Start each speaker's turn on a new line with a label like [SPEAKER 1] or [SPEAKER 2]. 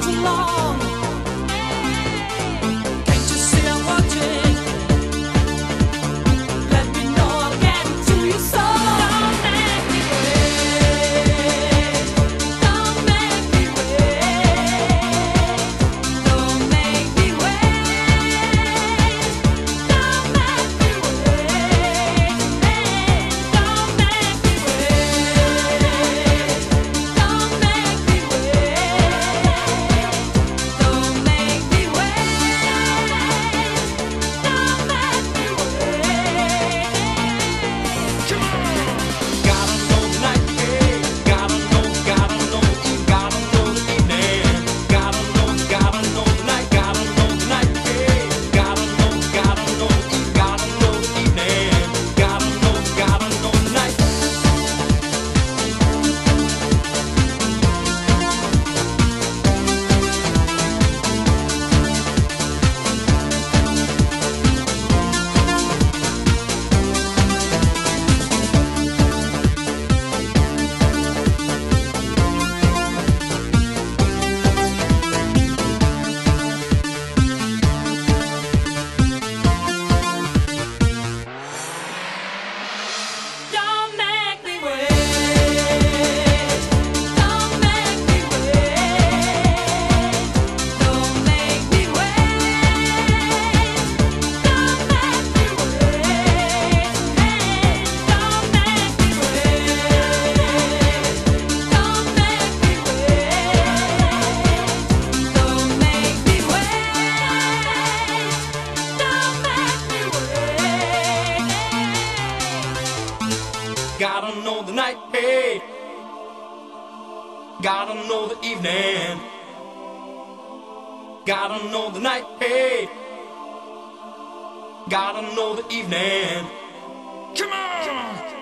[SPEAKER 1] too long. Can't you see I'm watching? Let me know I'll get to you so. Don't make me wait. Don't make me wait. Don't make me wait. Don't make me wait. Don't make me wait. Don't make me wait. Don't make me wait. Don't make me wait.
[SPEAKER 2] Gotta know the night, hey. Gotta know the evening. Gotta know the night. Gotta know the night, hey. Gotta know the evening. Gotta know the night.
[SPEAKER 1] Don't make me wait. Don't make me wait. Don't make me wait. Don't make me wait. Don't make me wait. Don't make me wait. Don't make me wait.
[SPEAKER 2] Gotta know the night, hey. Gotta know the evening. Gotta know the night, hey. Gotta know the evening. Come on!